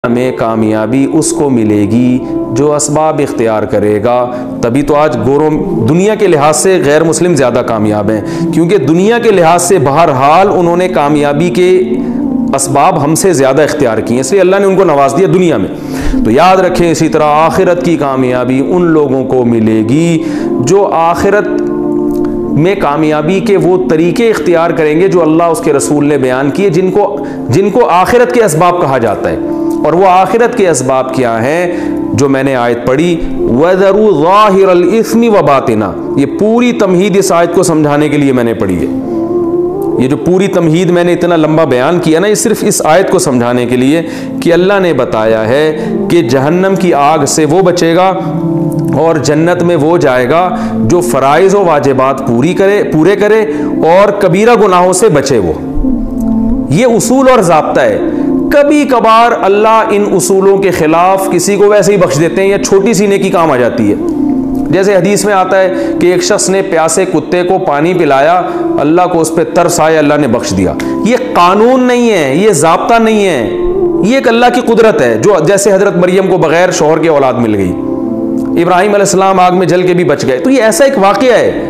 میں کامیابی اس کو ملے گی جو اسباب اختیار کرے گا. تبھی تو آج گوروں دنیا کے لحاظ سے غیر مسلم زیادہ کامیاب ہیں، کیونکہ دنیا کے لحاظ سے بہرحال انہوں نے کامیابی کے اسباب ہم سے زیادہ اختیار کیے، اس لیے اللہ نے ان کو نواز دیا دنیا میں. تو یاد رکھیں اسی طرح آخرت کی کامیابی ان لوگوں کو ملے گی جو آخرت میں کامیابی کے وہ طریقے اختیار کریں گے جو اللہ اس کے رسول نے بیان کیے، جن کو آخرت کے اسباب کہا جاتا ہے. اور وہ آخرت کے اسباب کیا ہیں جو میں نے آیت پڑھی، وَذَرُوا ظَاهِرَ الْإِثْمِ وَبَاطِنَهُ، یہ پوری تمہید اس آیت کو سمجھانے کے لیے میں نے پڑھی ہے. یہ جو پوری تمہید میں نے اتنا لمبا بیان کیا نا، یہ صرف اس آیت کو سمجھانے کے لیے کہ اللہ نے بتایا ہے کہ جہنم کی آگ سے وہ بچے گا اور جنت میں وہ جائے گا جو فرائض و واجبات پورے کرے اور کبیرہ گناہوں سے بچے. وہ یہ اصول اور ضابطہ ہے. کبھی کبھار اللہ ان اصولوں کے خلاف کسی کو ویسے ہی بخش دیتے ہیں یا چھوٹی سی نیکی کام آ جاتی ہے. جیسے حدیث میں آتا ہے کہ ایک شخص نے پیاسے کتے کو پانی پلایا، اللہ کو اس پہ ترس آیا، اللہ نے بخش دیا. یہ قانون نہیں ہے، یہ ضابطہ نہیں ہے، یہ ایک اللہ کی قدرت ہے. جو جیسے حضرت مریم کو بغیر شوہر کے اولاد مل گئی، ابراہیم علیہ السلام آگ میں جل کے بھی بچ گئے. تو یہ ایسا ایک واقعہ ہے.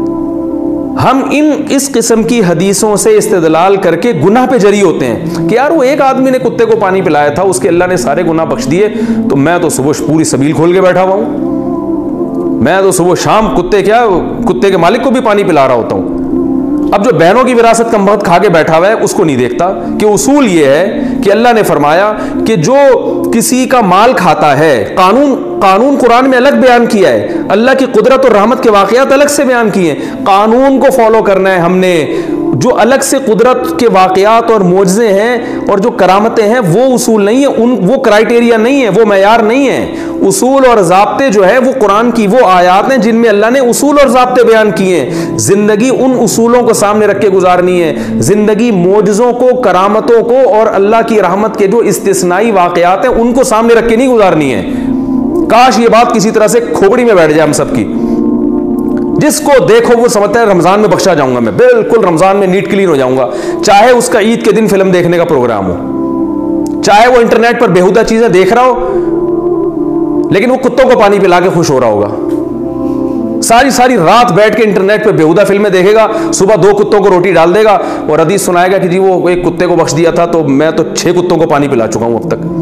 ہم اس قسم کی حدیثوں سے استدلال کر کے گناہ پہ جری ہوتے ہیں کہ یار وہ ایک آدمی نے کتے کو پانی پلایا تھا، اس کے اللہ نے سارے گناہ بخش دیے، تو میں تو صبح پوری سبیل کھول کے بیٹھا ہوا ہوں، میں تو صبح شام کتے کے مالک کو بھی پانی پلا رہا ہوتا ہوں. اب جو بہنوں کی وراثت کم وقت کھا کے بیٹھا ہوا ہے اس کو نہیں دیکھتا کہ اصول یہ ہے کہ اللہ نے فرمایا کہ جو کسی کا مال کھاتا ہے، قانون قرآن میں الگ بیان کیا ہے، اللہ کی قدرت اور رحمت کے واقعات الگ سے بیان کیے ہیں. قانون کو فالو کرنا ہے ہم نے. جو الگ سے قدرت کے واقعات اور معجزے ہیں اور جو کرامتیں ہیں وہ اصول نہیں ہیں، وہ کرائٹیریا نہیں ہے، وہ معیار نہیں ہے. اصول اور ضابطے جو ہے وہ قرآن کی وہ آیات ہیں جن میں اللہ نے اصول اور ضابطے بیان کیے ہیں. زندگی ان اصولوں کو سامنے رکھ کے گزارنی ہے. زندگی معجزوں کو، کرامتوں کو اور اللہ کی رحمت کے جو استثنائی واقعات ہیں ان کو سامنے رکھ کے نہیں گزارنی ہے. کاش یہ بات کسی طرح سے کھوپڑی میں بیٹھ جائے ہم سب کی. جس کو دیکھو وہ سمجھتا ہے رمضان میں بخشا جاؤں گا، میں بالکل رمضان میں نیٹ کلین ہو جاؤں گا، چاہے اس کا عید کے دن فلم دیکھنے کا پروگرام ہو، چاہے وہ انٹرنیٹ پر بےہودہ چیزیں دیکھ رہا ہو، لیکن وہ کتوں کو پانی پلا کے خوش ہو رہا ہوگا. ساری رات بیٹھ کے انٹرنیٹ پہ بےہودہ فلمیں دیکھے گا، صبح 2 کتوں کو روٹی ڈال دے گا اور حدیث سنائے گا کہ جی وہ ایک کتے کو بخش دیا تھا تو میں تو 6 کتوں کو پانی پلا چکا ہوں اب تک.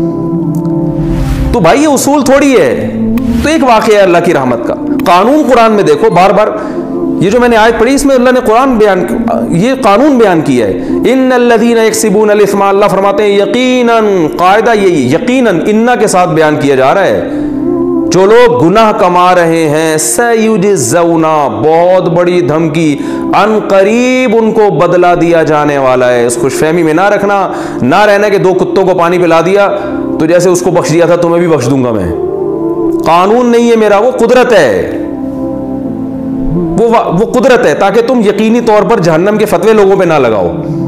تو بھائی یہ اصول تھوڑی ہے. تو ایک واقعہ ہے اللہ کی رحمت کا. قانون قرآن میں دیکھو، بار بار یہ جو میں نے آیت پڑھی اس میں اللہ نے یہ قانون بیان کیا ہے. ان الذین یکسبون الاثم، اللہ فرماتے ہیں یقیناً، قاعدہ یہی یقیناً انا کے ساتھ بیان کیا جا رہا ہے، جو لوگ گناہ کما رہے ہیں، سیجزون، بہت بڑی دھمکی، ان قریب ان کو بدلہ دیا جانے والا ہے. اس خوش فہمی میں نہ رکھنا، نہ رہنا کہ 2 کتوں کو پانی پلا دیا تو جیسے اس کو بخش دیا تھا تمہیں بھی بخش دوں گا. میں قانون نہیں ہے میرا، وہ قدرت ہے، وہ قدرت ہے تاکہ تم یقینی طور پر جہنم کے فتوے لوگوں پہ نہ لگاؤ.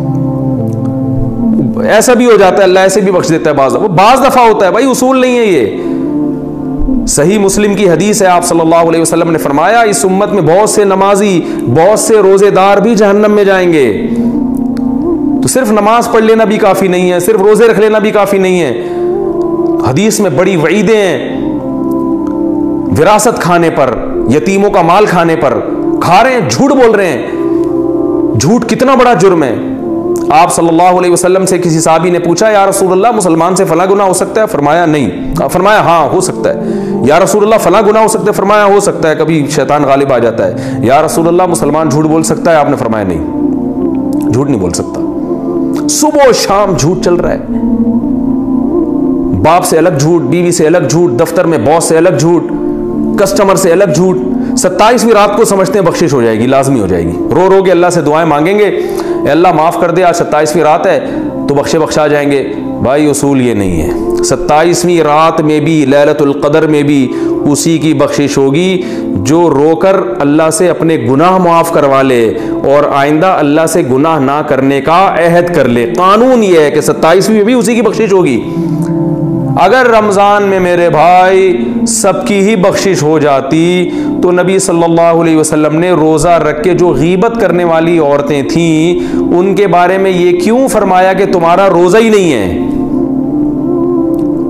ایسا بھی ہو جاتا ہے، اللہ ایسے بھی بخش دیتا ہے، بعض دفعہ ہوتا ہے. بھائی اصول نہیں ہے یہ. صحیح مسلم کی حدیث ہے، آپ صلی اللہ علیہ وسلم نے فرمایا اس امت میں بہت سے نمازی، بہت سے روزے دار بھی جہنم میں جائیں گے. تو صرف نماز پڑھ لینا بھی کافی نہیں ہے، صرف روزے رکھ لینا بھی کافی نہیں ہے. حدیث میں بڑی وعیدیں ہیں وراثت کھانے پر، یتیموں کا مال کھانے پر. کھا رہے ہیں، جھوٹ بول رہے ہیں. جھوٹ کتنا بڑا جرم ہے. آپ صلی اللہ علیہ وسلم سے کسی صحابی نے پوچھا یا رسول اللہ مسلمان سے فلاں گناہ ہو سکتا ہے؟ فرمایا نہیں. فرمایا ہاں ہو سکتا ہے. یا رسول اللہ فلاں گناہ ہو سکتا ہے؟ فرمایا ہو سکتا ہے، کبھی شیطان غالب آ جاتا ہے. یا رسول اللہ مسلمان جھوٹ بول سکتا ہے؟ آپ نے فرمایا نہیں، جھوٹ نہیں بول سکتا. صبح و شام جھوٹ چل رہا ہے. باپ سے الگ جھوٹ، بیوی سے الگ جھوٹ، دفتر میں باس سے الگ جھوٹ، کسٹمر سے الگ جھوٹ. 27ویں رات کو سمجھتے ہیں بخشش ہو جائے گی، لازمی ہو جائے گی. رو رو کے اللہ سے دعائیں مانگیں گے، اے اللہ معاف کر دے، آج 27ویں رات ہے تو بخشا جائیں گے. بھائی اصول یہ نہیں ہے. 27ویں رات میں بھی، لیلۃ القدر میں بھی اسی کی بخشش ہوگی جو رو کر اللہ سے اپنے گناہ معاف کروا لے اور آئندہ اللہ سے گناہ نہ کرنے کا عہد کر لے. قانون یہ ہے کہ 27ویں میں بھی اسی کی بخشش ہوگی. اگر رمضان میں میرے بھائی سب کی ہی بخشش ہو جاتی تو نبی صلی اللہ علیہ وسلم نے روزہ رکھ کے جو غیبت کرنے والی عورتیں تھیں ان کے بارے میں یہ کیوں فرمایا کہ تمہارا روزہ ہی نہیں ہے؟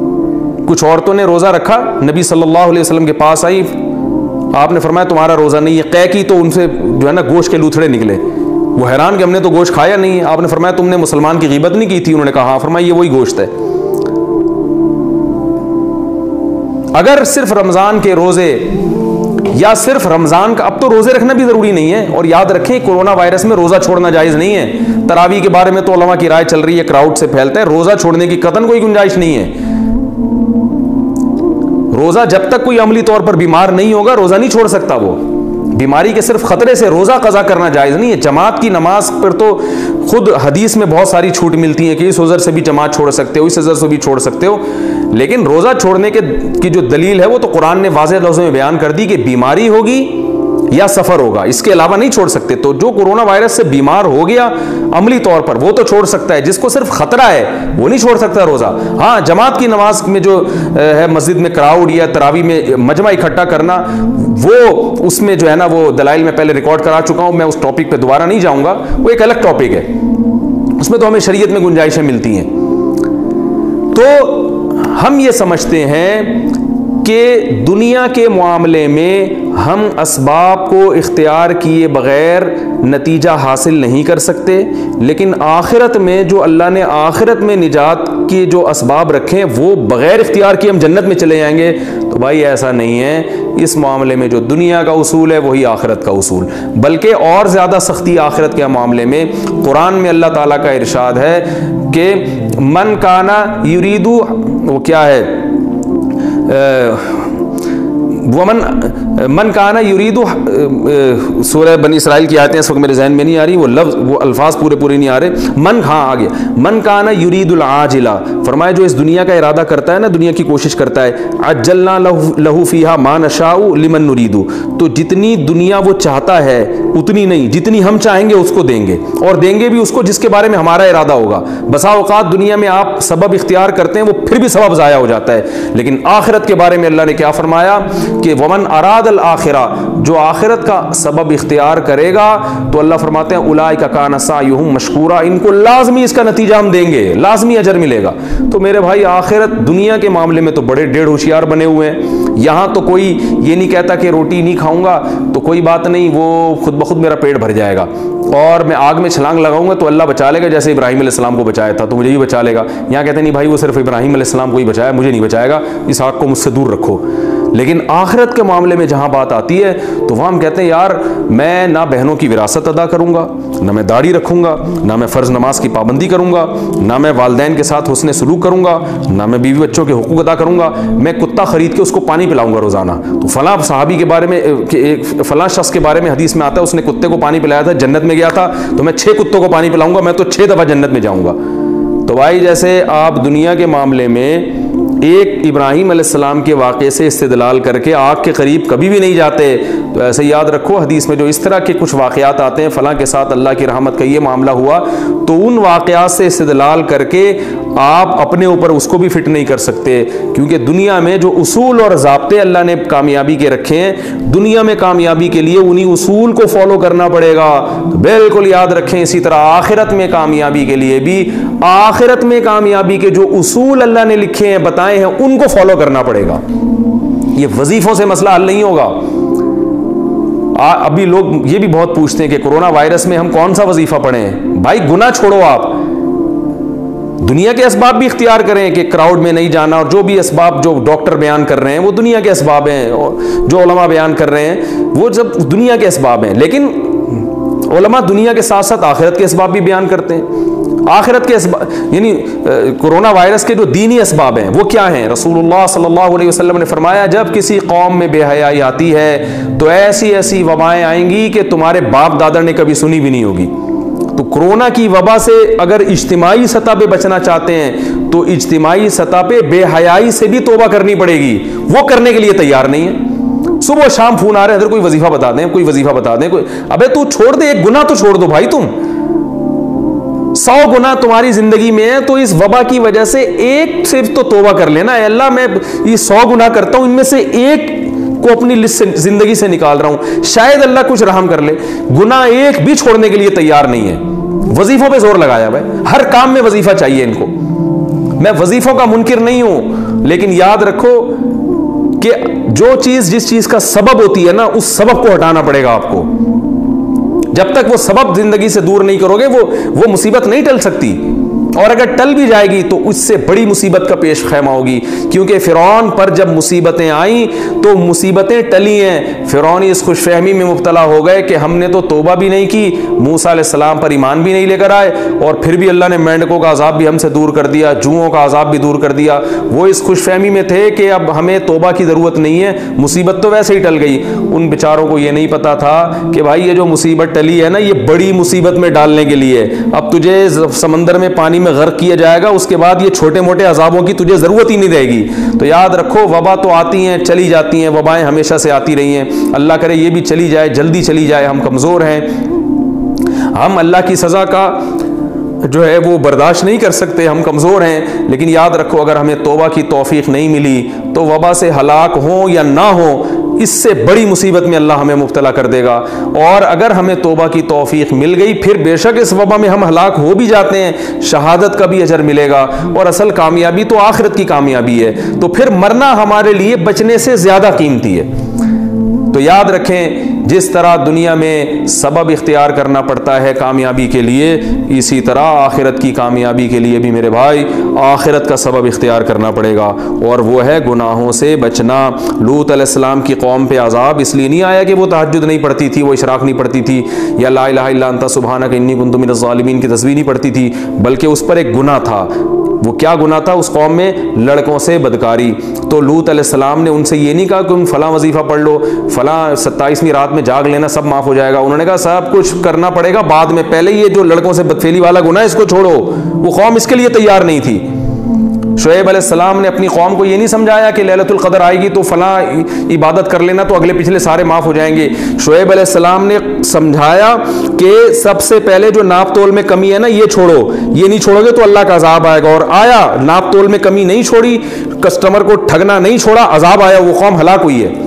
کچھ عورتوں نے روزہ رکھا, نبی صلی اللہ علیہ وسلم کے پاس آئی, آپ نے فرمایا تمہارا روزہ نہیں ہے. قے کی تو ان سے جو ہے نا گوشت کے لوتھڑے نکلے, وہ حیران کہ ہم نے تو گوشت کھایا نہیں ہے. آپ نے فرمایا تم نے مسلمان کی غیبت نہیں کی تھی؟ انہوں نے کہا ہاں. فرمایا یہ وہی گوشت ہے. اگر صرف رمضان کے روزے یا صرف رمضان کا, اب تو روزے رکھنا بھی ضروری نہیں ہے, اور یاد رکھیں کورونا وائرس میں روزہ چھوڑنا جائز نہیں ہے. تراویح کے بارے میں تو علماء کی رائے چل رہی ہے, کراؤڈ سے پھیلتا ہے, روزہ چھوڑنے کی قطعاً کوئی گنجائش نہیں ہے. روزہ جب تک کوئی عملی طور پر بیمار نہیں ہوگا روزہ نہیں چھوڑ سکتا. وہ بیماری کے صرف خطرے سے روزہ قضا کرنا جائز نہیں ہے. جماعت کی نماز پر تو خود حدیث میں بہت ساری چھوٹ ملتی ہیں کہ اس عذر سے بھی جماعت چھوڑ سکتے ہو, اس عذر سے بھی چھوڑ سکتے ہو, لیکن روزہ چھوڑنے کی جو دلیل ہے وہ تو قرآن نے واضح لفظوں میں بیان کر دی کہ بیماری ہوگی یا سفر ہوگا, اس کے علاوہ نہیں چھوڑ سکتے. تو جو کورونا وائرس سے بیمار ہو گیا عملی طور پر وہ تو چھوڑ سکتا ہے, جس کو صرف خطرہ ہے وہ نہیں چھوڑ سکتا روزہ. ہاں جماعت کی نماز میں جو ہے مسجد میں کراؤڈ یا تراویح میں مجمع اکٹھا کرنا, وہ اس میں جو ہے نا وہ دلائل میں پہلے ریکارڈ کرا چکا ہوں, میں اس ٹاپک پہ دوبارہ نہیں جاؤں گا, وہ ایک الگ ٹاپک ہے, اس میں تو ہمیں شریعت میں گنجائشیں ملتی ہیں. تو ہم یہ سمجھتے ہیں کہ دنیا کے معاملے میں ہم اسباب کو اختیار کیے بغیر نتیجہ حاصل نہیں کر سکتے, لیکن آخرت میں جو اللہ نے آخرت میں نجات کے جو اسباب رکھے ہیں وہ بغیر اختیار کیے ہم جنت میں چلے جائیں گے. تو بھائی ایسا نہیں ہے. اس معاملے میں جو دنیا کا اصول ہے وہی آخرت کا اصول, بلکہ اور زیادہ سختی آخرت کے معاملے میں. قرآن میں اللہ تعالیٰ کا ارشاد ہے کہ من کانا یریدو, وہ کیا ہے, من کانا یریدو, سورہ بنی اسرائیل کی آیتیں اس وقت میرے ذہن میں نہیں آ رہی, وہ لفظ وہ الفاظ پورے نہیں آ رہے. آگے من کانا یرید العاجلہ, فرمایا جو اس دنیا کا ارادہ کرتا ہے نا, دنیا کی کوشش کرتا ہے, عجلنا لہو فیہا ما نشاء لمن نرید, تو جتنی دنیا وہ چاہتا ہے اتنی نہیں, جتنی ہم چاہیں گے اس کو دیں گے, اور دیں گے بھی اس کو جس کے بارے میں ہمارا ارادہ ہوگا. بسا اوقات دنیا میں آپ سبب اختیار کرتے ہیں وہ پھر بھی سبب ضائع ہو جاتا ہے, لیکن آخرت کے بارے میں اللہ نے کیا فرمایا کہ ومن اراد الآخرہ, جو آخرت کا سبب اختیار کرے گا تو اللہ فرماتے ہیں اولئک کان سعیہم مشکورا, ان کو لازمی اس کا نتیجہ ہم دیں گے, لازمی اجر ملے گا. تو میرے بھائی آخرت دنیا کے معاملے میں تو بڑے ڈیڑھ ہوشیار بنے ہوئے ہیں. یہاں تو کوئی یہ نہیں کہتا کہ روٹی نہیں کھاؤں گا تو کوئی بات نہیں, وہ خود بخود میرا پیٹ بھر جائے گا, اور میں آگ میں چھلانگ لگاؤں گا تو اللہ بچا لے گا, جیسے ابراہیم علیہ السلام کو بچایا تھا تو مجھے بھی بچا لے گا. یہاں کہتے ہیں نہیں بھائی وہ صرف ابراہیم علیہ السلام کو ہی بچایا, مجھے نہیں بچائے گا, اس آگ کو مجھ سے دور رکھو. لیکن آخرت کے معاملے میں جہاں بات آتی ہے تو وہاں ہم کہتے ہیں یار میں نہ بہنوں کی وراثت ادا کروں گا, نہ میں داڑھی رکھوں گا, نہ میں فرض نماز کی پابندی کروں گا, نہ میں والدین کے ساتھ حسن سلوک کروں گا, نہ میں بیوی بچوں کے حقوق ادا کروں گا, میں کتا خرید کے اس کو پانی پلاؤں گا روزانہ. تو فلاں صحابی کے بارے میں, فلاں شخص کے بارے میں حدیث میں آتا ہے اس نے کتے کو پانی پلایا تھا, جنت میں گیا تھا, تو میں 6 کتوں کو پانی پلاؤں گا, میں تو 6 دفعہ جنت میں جاؤں گا. تو بھائی جیسے آپ دنیا کے معاملے میں ایک ابراہیم علیہ السلام کے واقعے سے استدلال کر کے آگ کے قریب کبھی بھی نہیں جاتے, تو ایسے یاد رکھو حدیث میں جو اس طرح کے کچھ واقعات آتے ہیں, فلاں کے ساتھ اللہ کی رحمت کا یہ معاملہ ہوا, تو ان واقعات سے استدلال کر کے آپ اپنے اوپر اس کو بھی فٹ نہیں کر سکتے, کیونکہ دنیا میں جو اصول اور ضابطے اللہ نے کامیابی کے رکھے ہیں, دنیا میں کامیابی کے لیے انہی اصول کو فالو کرنا پڑے گا. تو بالکل یاد رکھیں اسی طرح آخرت میں کامیابی کے لیے بھی آخرت میں کامیابی کے جو اصول اللہ نے لکھے ہیں بتائے ہیں ان کو فالو کرنا پڑے گا. یہ وظیفوں سے مسئلہ حل نہیں ہوگا. ابھی لوگ یہ بھی بہت پوچھتے ہیں کہ کورونا وائرس میں ہم کون سا وظیفہ پڑھیں. بھائی گناہ چھوڑو, آپ دنیا کے اسباب بھی اختیار کریں کہ کراؤڈ میں نہیں جانا, اور جو بھی اسباب جو ڈاکٹر بیان کر رہے ہیں وہ دنیا کے اسباب ہیں, جو علماء بیان کر رہے ہیں وہ جب دنیا کے اسباب ہیں, لیکن علماء دنیا کے ساتھ ساتھ آخرت کے اسباب بھی بیان کرتے ہیں. آخرت کے اسباب یعنی کورونا وائرس کے جو دینی اسباب ہیں وہ کیا ہیں؟ رسول اللہ صلی اللہ علیہ وسلم نے فرمایا جب کسی قوم میں بے حیائی آتی ہے تو ایسی ایسی وبائیں آئیں گی کہ تمہارے باپ دادا نے کبھی سنی بھی نہیں ہوگی. تو کورونا کی وبا سے اگر اجتماعی سطح پہ بچنا چاہتے ہیں تو اجتماعی سطح پہ بے حیائی سے بھی توبہ کرنی پڑے گی. وہ کرنے کے لیے تیار نہیں ہے. صبح شام فون آ رہے ہیں ادھر کوئی وظیفہ بتا دیں, کوئی وظیفہ بتا دیں, کوئی ابے تو چھوڑ دے, ایک گناہ تو چھوڑ دو بھائی. تم 100 گناہ تمہاری زندگی میں ہے تو اس وبا کی وجہ سے ایک صرف تو توبہ کر لینا, اے اللہ میں یہ 100 گناہ کرتا ہوں, ان میں سے ایک کو اپنی لسٹ سے زندگی سے نکال رہا ہوں, شاید اللہ کچھ رحم کر لے. گناہ ایک بھی چھوڑنے کے لیے تیار نہیں ہے. وظیفوں پہ زور لگایا بھائی, ہر کام میں وظیفہ چاہیے ان کو. میں وظیفوں کا منکر نہیں ہوں, لیکن یاد رکھو کہ جو چیز جس چیز کا سبب ہوتی ہے نا، اس سبب کو ہٹانا پڑے گا آپ کو. جب تک وہ سبب زندگی سے دور نہیں کرو گے وہ مصیبت نہیں ٹل سکتی. اور اگر ٹل بھی جائے گی تو اس سے بڑی مصیبت کا پیش خیمہ ہوگی. کیونکہ فرعون پر جب مصیبتیں آئیں تو مصیبتیں ٹلی ہیں. فرعون اس خوش فہمی میں مبتلا ہو گئے کہ ہم نے تو توبہ بھی نہیں کی، موسیٰ علیہ السلام پر ایمان بھی نہیں لے کر آئے، اور پھر بھی اللہ نے مینڈکوں کا عذاب بھی ہم سے دور کر دیا، جوؤں کا عذاب بھی دور کر دیا. وہ اس خوش فہمی میں تھے کہ اب ہمیں توبہ کی ضرورت نہیں ہے، مصیبت تو ویسے ہی ٹل گئی. ان بیچاروں کو یہ نہیں پتا تھا کہ بھائی یہ جو مصیبت ٹلی ہے نا، یہ بڑی مصیبت میں ڈالنے کے لیے. اب تجھے سمندر میں پانی میں غرق کیا جائے گا، اس کے بعد یہ چھوٹے موٹے عذابوں کی تجھے ضرورت ہی نہیں رہے گی. تو یاد رکھو وبا تو آتی ہیں چلی جاتی ہیں، وبائیں ہمیشہ سے آتی رہی ہیں. اللہ کرے یہ بھی چلی جائے، جلدی چلی جائے. ہم کمزور ہیں، ہم اللہ کی سزا کا جو ہے وہ برداشت نہیں کر سکتے، ہم کمزور ہیں. لیکن یاد رکھو اگر ہمیں توبہ کی توفیق نہیں ملی تو وبا سے ہلاک ہوں یا نہ ہوں، اس سے بڑی مصیبت میں اللہ ہمیں مبتلا کر دے گا. اور اگر ہمیں توبہ کی توفیق مل گئی، پھر بے شک اس وبا میں ہم ہلاک ہو بھی جاتے ہیں، شہادت کا بھی اجر ملے گا. اور اصل کامیابی تو آخرت کی کامیابی ہے. تو پھر مرنا ہمارے لیے بچنے سے زیادہ قیمتی ہے. تو یاد رکھیں جس طرح دنیا میں سبب اختیار کرنا پڑتا ہے کامیابی کے لیے، اسی طرح آخرت کی کامیابی کے لیے بھی میرے بھائی آخرت کا سبب اختیار کرنا پڑے گا، اور وہ ہے گناہوں سے بچنا. لوط علیہ السلام کی قوم پہ عذاب اس لیے نہیں آیا کہ وہ تہجد نہیں پڑھتی تھی، وہ اشراق نہیں پڑھتی تھی، یا لا الہ الا انت سبحانک انی کنت من الظالمین کی تسبیح نہیں پڑھتی تھی، بلکہ اس پر ایک گناہ تھا. وہ کیا گناہ تھا؟ اس قوم میں لڑکوں سے بدکاری. تو لوط علیہ السلام نے ان سے یہ نہیں کہا کہ تم فلاں وظیفہ پڑھ لو، فلاں 27ویں رات میں جاگ لینا، سب معاف ہو جائے گا. انہوں نے کہا سب کچھ کرنا پڑے گا بعد میں، پہلے یہ جو لڑکوں سے بدفعلی والا گناہ ہے اس کو چھوڑو. وہ قوم اس کے لیے تیار نہیں تھی. شعیب علیہ السلام نے اپنی قوم کو یہ نہیں سمجھایا کہ لیلۃ القدر آئے گی تو فلاں عبادت کر لینا تو اگلے پچھلے سارے معاف ہو جائیں گے. شعیب علیہ السلام نے سمجھایا کہ سب سے پہلے جو ناپ تول میں کمی ہے نا یہ چھوڑو، یہ نہیں چھوڑو گے تو اللہ کا عذاب آئے گا. اور آیا، ناپ تول میں کمی نہیں چھوڑی، کسٹمر کو ٹھگنا نہیں چھوڑا، عذاب آیا، وہ قوم ہلاک ہوئی ہے.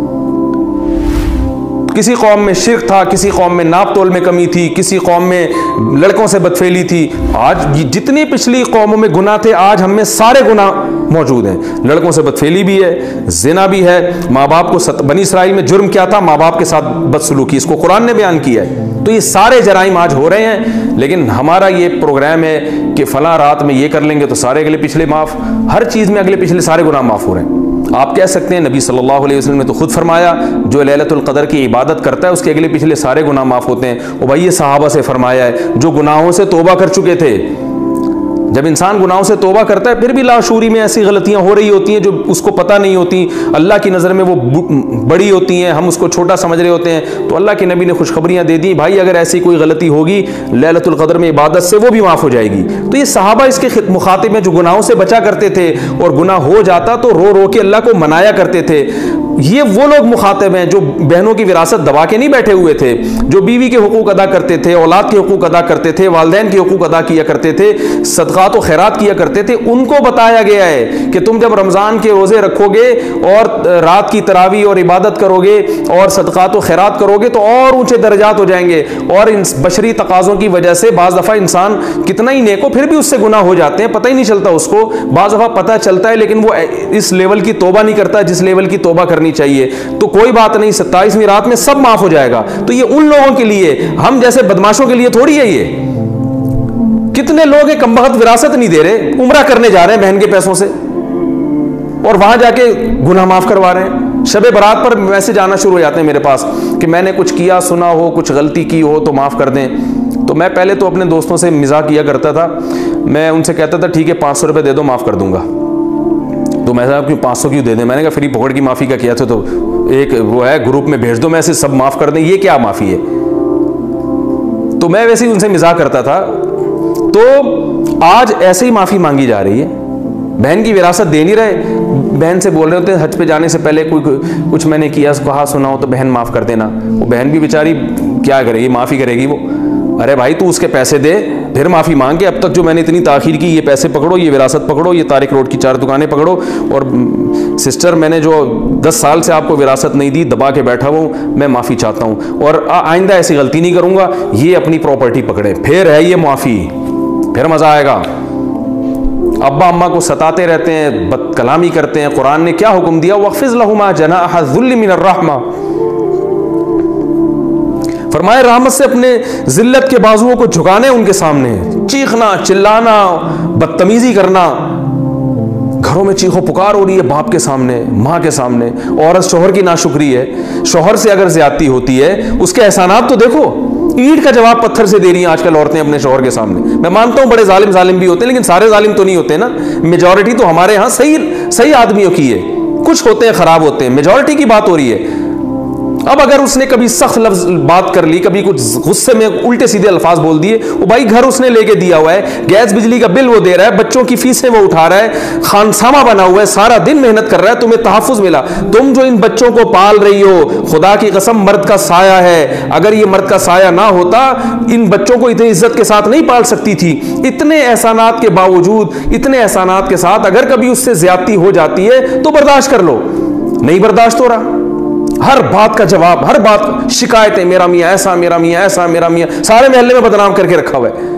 کسی قوم میں شرک تھا، کسی قوم میں ناپ تول میں کمی تھی، کسی قوم میں لڑکوں سے بدفعلی تھی. آج جتنی پچھلی قوموں میں گناہ تھے آج ہم میں سارے گناہ موجود ہیں. لڑکوں سے بدفعلی بھی ہے، زنا بھی ہے، ماں باپ کو بنی اسرائیل میں جرم کیا تھا؟ ماں باپ کے ساتھ بدسلوکی، اس کو قرآن نے بیان کیا ہے. تو یہ سارے جرائم آج ہو رہے ہیں، لیکن ہمارا یہ پروگرام ہے کہ فلاں رات میں یہ کر لیں گے تو سارے اگلے پچھلے معاف. ہر چیز میں اگلے پچھلے سارے گناہ معاف ہو رہے ہیں. آپ کہہ سکتے ہیں نبی صلی اللہ علیہ وسلم نے تو خود فرمایا جو لیلۃ القدر کی عبادت کرتا ہے اس کے اگلے پچھلے سارے گناہ معاف ہوتے ہیں. اور بھائی یہ صحابہ سے فرمایا ہے جو گناہوں سے توبہ کر چکے تھے. جب انسان گناہوں سے توبہ کرتا ہے پھر بھی لاشعوری میں ایسی غلطیاں ہو رہی ہوتی ہیں جو اس کو پتہ نہیں ہوتی، اللہ کی نظر میں وہ بڑی ہوتی ہیں، ہم اس کو چھوٹا سمجھ رہے ہوتے ہیں. تو اللہ کے نبی نے خوشخبریاں دے دی، بھائی اگر ایسی کوئی غلطی ہوگی لیلۃ القدر میں عبادت سے وہ بھی معاف ہو جائے گی. تو یہ صحابہ اس کے مخاطب ہیں جو گناہوں سے بچا کرتے تھے، اور گناہ ہو جاتا تو رو رو کے اللہ کو منایا کرتے تھے. یہ وہ لوگ مخاطب ہیں جو بہنوں کی وراثت دبا کے نہیں بیٹھے ہوئے تھے، جو بیوی کے حقوق ادا کرتے تھے، اولاد کے حقوق ادا کرتے تھے، والدین کے حقوق ادا کیا کرتے تھے، صدقات و خیرات کیا کرتے تھے. ان کو بتایا گیا ہے کہ تم جب رمضان کے روزے رکھو گے اور رات کی تراویح اور عبادت کرو گے اور صدقات و خیرات کرو گے تو اور اونچے درجات ہو جائیں گے. اور ان بشری تقاضوں کی وجہ سے بعض دفعہ انسان کتنا ہی نیک ہو پھر بھی اس سے گناہ ہو جاتے ہیں، پتہ ہی نہیں چلتا اس کو. بعض دفعہ پتہ چلتا ہے لیکن وہ اس لیول کی توبہ نہیں کرتا جس لیول کی توبہ کرنی چاہیے. تو کوئی بات نہیں، 27ویں رات میں سب معاف ہو جائے گا. تو یہ ان لوگوں کے لیے، ہم جیسے بدماشوں کے لیے تھوڑی ہے. یہ کتنے لوگ ہیں کمبخت وراثت نہیں دے رہے، عمرہ کرنے جا رہے ہیں بہن کے پیسوں سے اور وہاں جا کے گناہ معاف کروا رہے ہیں. شب برات پر میسج آنا شروع ہو جاتے ہیں میرے پاس کہ میں نے کچھ کیا سنا ہو، کچھ غلطی کی ہو تو معاف کر دیں. تو میں پہلے تو اپنے دوستوں سے مزاح کیا کرتا تھا، میں ان سے کہتا تھا ٹھیک ہے 500 روپے دے دو معاف کر دوں گا. تو میں نے کہا 500 کیوں دے دیں؟ میں نے کہا فری پکڑ کی معافی کا کیا تھا تو ایک وہ ہے گروپ میں بھیج دو، میں ایسے سب معاف کر دیں، یہ کیا معافی ہے؟ تو میں ویسے ہی ان سے مزاح کرتا تھا. تو آج ایسے ہی معافی مانگی جا رہی ہے. بہن کی وراثت دے نہیں رہے، بہن سے بول رہے ہوتے ہیں حج پہ جانے سے پہلے کوئی کچھ میں نے کیا کہا سنا ہو تو بہن معاف کر دینا. وہ بہن بھی بیچاری کیا کرے گی، معافی کرے گی وہ؟ ارے بھائی تو اس کے پیسے دے پھر معافی مانگ کے، اب تک جو میں نے اتنی تاخیر کی، یہ پیسے پکڑو، یہ وراثت پکڑو، یہ طارق روڈ کی 4 دکانیں پکڑو. اور سسٹر میں نے جو 10 سال سے آپ کو وراثت نہیں دی، دبا کے بیٹھا ہوں، میں معافی چاہتا ہوں اور آئندہ ایسی غلطی نہیں کروں گا. یہ اپنی پراپرٹی پکڑے، پھر ہے یہ معافی، پھر مزہ آئے گا. ابا اماں کو ستاتے رہتے ہیں, بد کلامی کرتے ہیں. قرآن نے کیا حکم دیا؟ وَخْفِضْ لَهُمَا جَنَاحَ الذُّلِّ مِنَ الرَّحْمَةِ, فرمائے رحمت سے اپنے ذلت کے بازوؤں کو جھکانے ان کے سامنے. چیخنا, چلانا, بدتمیزی کرنا, گھروں میں چیخو پکار ہو رہی ہے باپ کے سامنے, ماں کے سامنے. عورت شوہر کی ناشکری ہے, شوہر سے اگر زیادتی ہوتی ہے اس کے احسانات تو دیکھو. اینٹ کا جواب پتھر سے دے رہی ہیں آج کل عورتیں اپنے شوہر کے سامنے. میں مانتا ہوں بڑے ظالم بھی ہوتے ہیں, لیکن سارے ظالم تو نہیں ہوتے نا. میجورٹی تو ہمارے ہاں صحیح آدمیوں کی ہے, کچھ ہوتے ہیں خراب ہوتے ہیں, میجورٹی کی بات ہو رہی ہے. اب اگر اس نے کبھی سخت لفظ بات کر لی, کبھی کچھ غصے میں الٹے سیدھے الفاظ بول دیے, وہ بھائی گھر اس نے لے کے دیا ہوا ہے, گیس بجلی کا بل وہ دے رہا ہے, بچوں کی فیسیں وہ اٹھا رہا ہے, خانسامہ بنا ہوا ہے, سارا دن محنت کر رہا ہے, تمہیں تحفظ ملا. تم جو ان بچوں کو پال رہی ہو, خدا کی قسم مرد کا سایہ ہے. اگر یہ مرد کا سایہ نہ ہوتا ان بچوں کو اتنی عزت کے ساتھ نہیں پال سکتی تھی. اتنے احسانات کے باوجود, اتنے احسانات کے ساتھ اگر کبھی اس سے زیادتی ہو جاتی ہے تو برداشت کر لو. نہیں برداشت ہو رہا, ہر بات کا جواب, ہر بات شکایتیں, میرا میاں ایسا, میرا میاں ایسا, میرا میاں, سارے محلے میں بدنام کر کے رکھا ہوا ہے.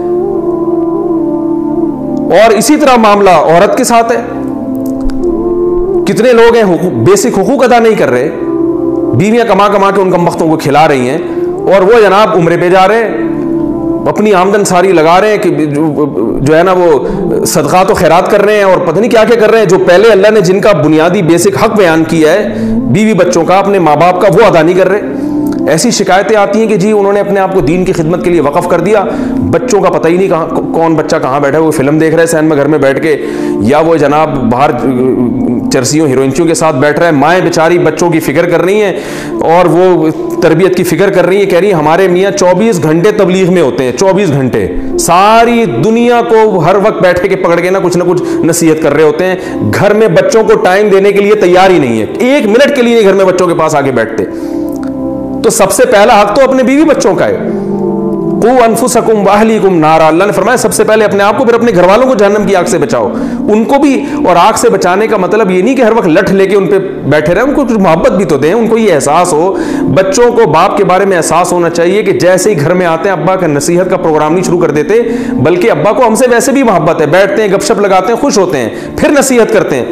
اور اسی طرح معاملہ عورت کے ساتھ ہے. کتنے لوگ ہیں بیسک حقوق ادا نہیں کر رہے, بیویاں کما کے ان کمبختوں کو کھلا رہی ہیں, اور وہ جناب عمرے پہ جا رہے ہیں, اپنی آمدن ساری لگا رہے ہیں کہ جو ہے نا وہ صدقات و خیرات کر رہے ہیں, اور پتہ نہیں کیا کر رہے ہیں. جو پہلے اللہ نے جن کا بنیادی بیسک حق بیان کیا ہے بیوی بچوں کا, اپنے ماں باپ کا, وہ ادا نہیں کر رہے. ایسی شکایتیں آتی ہیں کہ جی انہوں نے اپنے آپ کو دین کی خدمت کے لیے وقف کر دیا, بچوں کا پتہ ہی نہیں کہاں کون بچہ کہاں بیٹھا ہے, وہ فلم دیکھ رہے ہیں سین میں گھر میں بیٹھ کے, یا وہ جناب باہر چرسیوں ہیروئنچیوں کے ساتھ بیٹھ رہا ہے. مائیں بیچاری بچوں کی فکر کر رہی ہیں اور وہ تربیت کی فکر کر رہی ہیں, کہہ رہی ہیں ہمارے میاں 24 گھنٹے تبلیغ میں ہوتے ہیں, 24 گھنٹے ساری دنیا کو ہر وقت بیٹھے کے پکڑ کے نہ کچھ نصیحت کر رہے ہوتے ہیں. گھر میں بچوں کو ٹائم دینے کے لیے تیار ہی نہیں ہے, 1 منٹ کے لیے گھر میں بچوں کے پاس آ کے بیٹھتے. تو سب سے پہلا حق تو اپنے بیوی بچوں کا ہے. قوا انفسکم واہلیکم نارا, اللہ نے فرمایا سب سے پہلے اپنے آپ کو, پھر اپنے گھر والوں کو جہنم کی آگ سے بچاؤ. ان کو بھی, اور آگ سے بچانے کا مطلب یہ نہیں کہ ہر وقت لٹھ لے کے ان پہ بیٹھے رہیں, ان کو کچھ محبت بھی تو دیں, ان کو یہ احساس ہو. بچوں کو باپ کے بارے میں احساس ہونا چاہیے کہ جیسے ہی گھر میں آتے ہیں ابا کا نصیحت کا پروگرام نہیں شروع کر دیتے, بلکہ ابا کو ہم سے ویسے بھی محبت ہے, بیٹھتے ہیں گپ شپ لگاتے ہیں, خوش ہوتے ہیں, پھر نصیحت کرتے ہیں.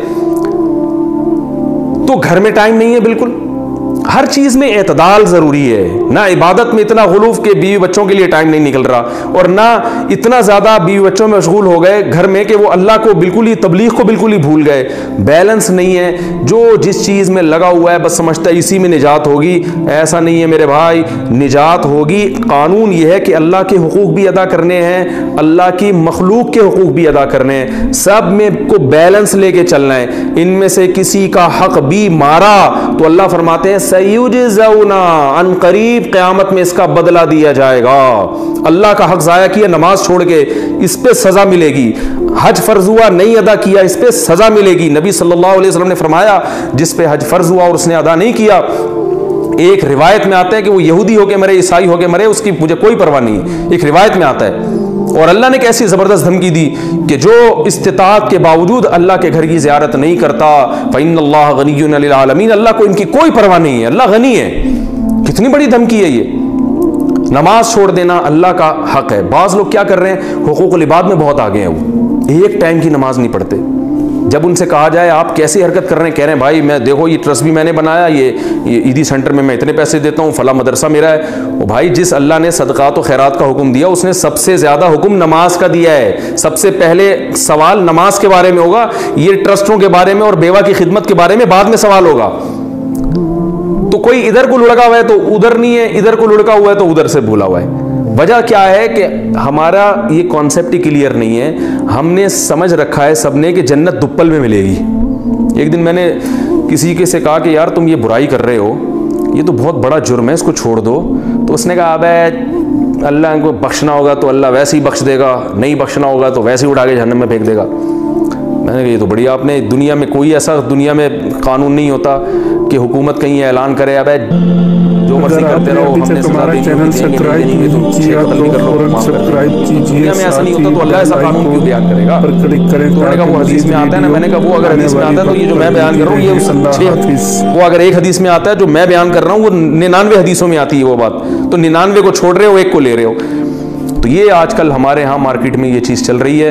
تو گھر میں ٹائم نہیں ہے بالکل. ہر چیز میں اعتدال ضروری ہے. نہ عبادت میں اتنا غلوف کہ بیوی بچوں کے لیے ٹائم نہیں نکل رہا, اور نہ اتنا زیادہ بیوی بچوں میں مشغول ہو گئے گھر میں کہ وہ اللہ کو بالکل ہی, تبلیغ کو بالکل ہی بھول گئے. بیلنس نہیں ہے. جو جس چیز میں لگا ہوا ہے بس سمجھتا ہے اسی میں نجات ہوگی. ایسا نہیں ہے میرے بھائی, نجات ہوگی. قانون یہ ہے کہ اللہ کے حقوق بھی ادا کرنے ہیں, اللہ کی مخلوق کے حقوق بھی ادا کرنے ہیں, سب میں کو بیلنس لے کے چلنا ہے. ان میں سے کسی کا حق بھی مارا تو اللہ فرماتے ہیں سیجزونا, ان قریب قیامت میں اس کا بدلہ دیا جائے گا. اللہ کا حق ضائع کیا, نماز چھوڑ کے, اس پہ سزا ملے گی. حج فرض ہوا نہیں ادا کیا, اس پہ سزا ملے گی. نبی صلی اللہ علیہ وسلم نے فرمایا جس پہ حج فرض ہوا اور اس نے ادا نہیں کیا, ایک روایت میں آتا ہے کہ وہ یہودی ہو کے مرے, عیسائی ہو کے مرے, اس کی مجھے کوئی پرواہ نہیں ہے, ایک روایت میں آتا ہے. اور اللہ نے کیسی زبردست دھمکی دی کہ جو استطاعت کے باوجود اللہ کے گھر کی زیارت نہیں کرتا, فإن اللہ غنی عن العالمین, اللہ کو ان کی کوئی پرواہ نہیں ہے, اللہ غنی ہے. کتنی بڑی دھمکی ہے یہ. نماز چھوڑ دینا اللہ کا حق ہے. بعض لوگ کیا کر رہے ہیں, حقوق العباد میں بہت آگے ہیں, وہ ایک ٹائم کی نماز نہیں پڑھتے. جب ان سے کہا جائے آپ کیسی حرکت کر رہے ہیں, کہہ رہے ہیں بھائی میں دیکھو یہ ٹرسٹ بھی میں نے بنایا, یہ عیدی سینٹر میں اتنے پیسے دیتا ہوں, فلاں مدرسہ میرا ہے. وہ بھائی جس اللہ نے صدقات و خیرات کا حکم دیا اس نے سب سے زیادہ حکم نماز کا دیا ہے. سب سے پہلے سوال نماز کے بارے میں ہوگا, یہ ٹرسٹوں کے بارے میں اور بیوہ کی خدمت کے بارے میں بعد میں سوال ہوگا. تو کوئی ادھر کو لڑکا ہوا ہے تو ادھر نہیں ہے, ادھر کو لڑکا ہوا ہے تو ادھر سے بھولا ہوا ہے. وجہ کیا ہے کہ ہمارا یہ کانسیپٹ ہی کلیئر نہیں ہے. ہم نے سمجھ رکھا ہے سب نے کہ جنت دپل میں ملے گی. ایک دن میں نے کسی کے سے کہا کہ یار تم یہ برائی کر رہے ہو, یہ تو بہت بڑا جرم ہے, اس کو چھوڑ دو. تو اس نے کہا ابے اللہ کو بخشنا ہوگا تو اللہ ویسے ہی بخش دے گا, نہیں بخشنا ہوگا تو ویسے ہی اٹھا کے جہنم میں پھینک دے گا. میں نے کہا یہ تو بڑی, آپ نے دنیا میں کوئی ایسا دنیا میں قانون نہیں ہوتا کہ حکومت کہیں اعلان کرے ابے جو مرضی کرتے رہو, ہم نے سزا دینی ہے تو قتل بھی کر لو, معاف کر دو. دنیا میں ایسا نہیں ہوتا تو اللہ ایسا قانون کیوں بیان کرے گا. تو انہوں نے کہا وہ حدیث میں آتا ہے نا. میں نے کہا وہ اگر حدیث میں آتا ہے تو یہ جو میں بیان کر رہا ہوں یہ وہ اگر ایک حدیث میں آتا ہے جو میں بیان کر رہا ہوں وہ 99 حدیثوں میں آتی ہے وہ بات, تو 99 کو چھوڑ رہے ہو, ایک کو لے رہے ہو. تو یہ آج کل ہمارے ہاں مارکیٹ میں یہ چیز چل رہی ہے.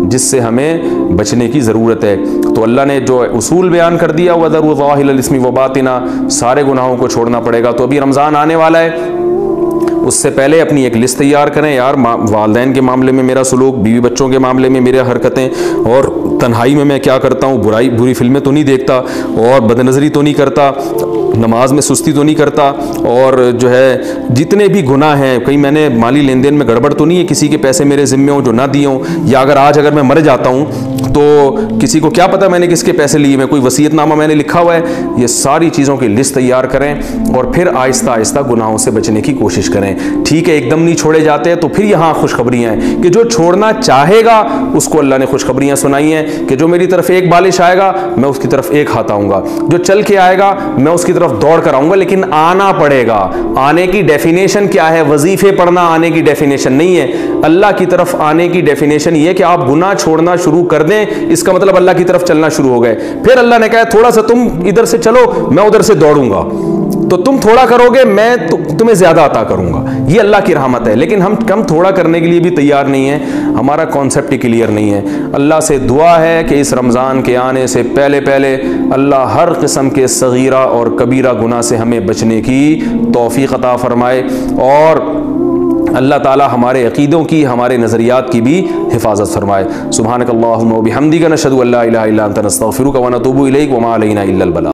جس سے ہمیں بچنے کی ضرورت ہے۔ تو اللہ نے جو اصول بیان کر دیا وَذَرُوا ظَاهِرَ الْإِثْمِ وَبَاطِنَهُ، سارے گناہوں کو چھوڑنا پڑے گا۔ تو ابھی رمضان آنے والا ہے، اس سے پہلے اپنی ایک لسٹ تیار کریں، یار والدین کے معاملے میں میرا سلوک، بیوی بچوں کے معاملے میں میرے حرکتیں، اور تنہائی میں کیا کرتا ہوں، بری فلمیں تو نہیں دیکھتا، اور بد نظری تو نہیں کرتا، نماز میں سستی تو نہیں کرتا، اور جو ہے جتنے بھی گناہ ہیں، کہیں میں نے مالی لین دین میں گڑبڑ تو نہیں ہے، کسی کے پیسے میرے ذمے ہوں جو نہ دیے ہوں، یا اگر میں مر جاتا ہوں تو کسی کو کیا پتہ میں نے کس کے پیسے لیے، میں کوئی وصیت نامہ میں نے لکھا ہوا ہے۔ یہ ساری چیزوں کی لسٹ تیار کریں اور پھر آہستہ آہستہ گناہوں سے بچنے کی کوشش کریں۔ ٹھیک ہے، ایک دم نہیں چھوڑے جاتے تو پھر یہاں خوشخبریاں ہیں کہ جو چھوڑنا چاہے گا اس کو اللہ نے خوشخبریاں سنائی ہیں کہ جو میری طرف ایک بالش آئے گا میں اس کی طرف ایک ہاتھ آؤں گا، جو چل کے آئے گا میں اس کی طرف دوڑ کر آؤں گا، لیکن آنا پڑے گا۔ آنے کی ڈیفینیشن کیا ہے؟ وظیفے پڑھنا آنے کی ڈیفینیشن نہیں ہے۔ اللہ کی طرف آنے کی ڈیفینیشن یہ کہ آپ گناہ چھوڑنا شروع کر دیں، اس کا مطلب اللہ کی طرف چلنا شروع ہو گئے۔ پھر اللہ نے کہا تھوڑا سا تم ادھر سے چلو، میں ادھر سے دوڑوں گا، تو تم تھوڑا کرو گے میں تمہیں زیادہ عطا کروں گا۔ یہ اللہ کی رحمت ہے، لیکن ہم کم تھوڑا کرنے کے لیے بھی تیار نہیں ہیں، ہمارا کانسیپٹ ہی کلیئر نہیں ہے۔ اللہ سے دعا ہے کہ اس رمضان کے آنے سے پہلے اللہ ہر قسم کے صغیرہ اور کبیرہ گناہ سے ہمیں بچنے کی توفیق عطا فرمائے، اور اللہ تعالی ہمارے عقیدوں کی، ہمارے نظریات کی بھی حفاظت فرمائے۔ سبحانک اللہم و بحمدک، نشہد ان لا الہ الا انت، نستغفرک و نتوب الیک، وما علینا الا البلاغ۔